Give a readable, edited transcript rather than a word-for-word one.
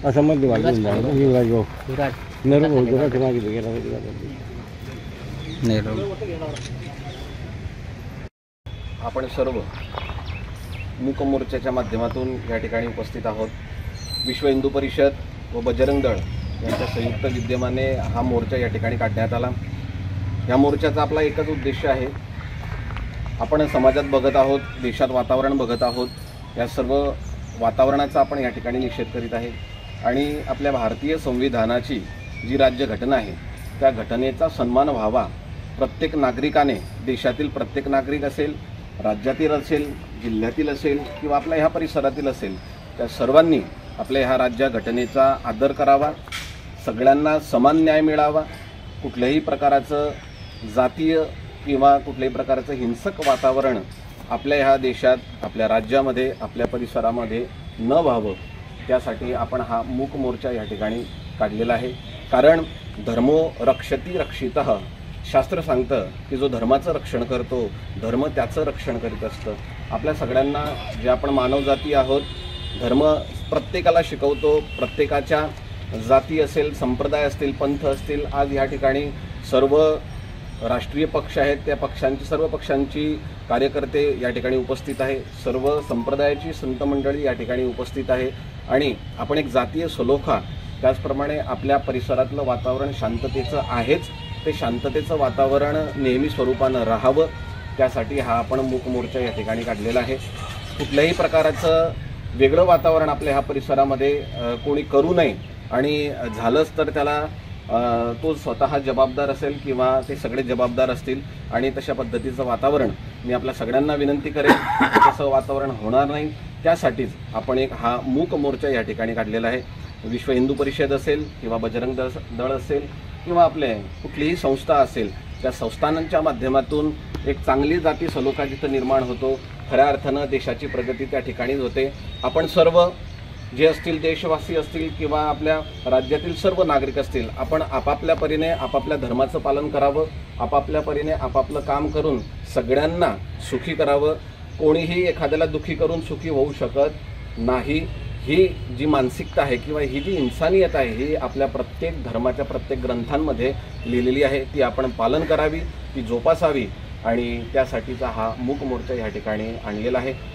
असं मध्ये वाजून जायला युवराज भाऊ नरू भाऊ जरा ते मागे गेला आपण सर्व मूक मोर्चाच्या माध्यमातून या ठिकाणी उपस्थित आहोत। विश्व हिंदू परिषद व बजरंग दळ यांच्या संयुक्त विद्यमाने हा मोर्चा या ठिकाणी काढण्यात आला। या मोर्चाचा आपला एकच उद्देश आहे, आपण समाजात बघत आहोत, देशात वातावरण बघत आहोत, या सर्व वातावरणाचा आपण या ठिकाणी निषेध करीत आहे आणि आपल्या भारतीय संविधानाची जी राज्यघटना आहे त्या घटनेचा सन्मान व्हावा। प्रत्येक नागरिकाने, देशातील प्रत्येक नागरिक असेल, राज्यातील असेल, जिल्ह्यातील असेल किंवा आपल्या ह्या परिसरातील असेल, त्या सर्वांनी आपल्या ह्या राज्यघटनेचा आदर करावा, सगळ्यांना समान न्याय मिळावा, कुठल्याही प्रकारचं जातीय किंवा कुठल्याही प्रकारचं हिंसक वातावरण आपल्या ह्या देशात, आपल्या राज्यामध्ये, आपल्या परिसरामध्ये न व्हावं, त्यासाठी आपण हा मूक मोर्चा या ठिकाणी काढलेला आहे। कारण धर्मो रक्षती रक्षितः, शास्त्र सांगतं की जो धर्माचं रक्षण करतो धर्म त्याचं रक्षण करीत असतं। आपल्या सगळ्यांना जे आपण मानवजाती आहोत, धर्म प्रत्येकाला शिकवतो, प्रत्येकाच्या जाती असेल, संप्रदाय असतील, पंथ असतील, आज या ठिकाणी सर्व राष्ट्रीय पक्ष आहेत, त्या पक्षांची, सर्व पक्षांची कार्यकर्ते या ठिकाणी उपस्थित आहे, सर्व संप्रदायाची संत मंडळी या ठिकाणी उपस्थित आहे आणि आपण एक जातीय सलोखा, त्याचप्रमाणे आपल्या परिसरातलं वातावरण शांततेचं आहेच, ते शांततेचं वातावरण नेहमी स्वरूपानं राहावं, त्यासाठी हा आपण मूक मोर्चा या ठिकाणी काढलेला आहे। कुठल्याही प्रकारचं वेगळं वातावरण आपल्या ह्या परिसरामध्ये कोणी करू नये आणि झालंच तर त्याला तो स्वतः जबाबदार असेल किंवा ते सगळे जबाबदार असतील आणि तशा पद्धतीचं वातावरण मी आपल्या सगळ्यांना विनंती करेन, तसं वातावरण होणार नाही, त्यासाठीच आपण एक हा मूक मोर्चा या ठिकाणी काढलेला आहे। विश्व हिंदू परिषद असेल किंवा बजरंग दळ असेल किंवा आपले कुठलीही संस्था असेल, त्या संस्थांच्या माध्यमातून एक चांगली जाती सलोखा जिथं निर्माण होतो, खऱ्या अर्थानं देशाची प्रगती त्या ठिकाणीच होते। आपण सर्व जे असतील, देशवासी असतील किंवा आपल्या राज्यातील सर्व नागरिक असतील, आपण आपापल्या परीने आपापल्या धर्माचं पालन करावं, आपापल्या परीने आपापलं काम करून सगळ्यांना सुखी करावं। कोणीही एखाद्याला दुखी करून सुखी होऊ शकत नाही। ही जी मानसिकता आहे किंवा ही जी इन्सानियत आहे, ही आपल्या प्रत्येक धर्माच्या प्रत्येक ग्रंथांमध्ये लिहिलेली आहे, ती आपण पालन करावी, ती जोपासावी आणि त्यासाठीचा हा मूक मोर्चा या ठिकाणी आणलेला आहे।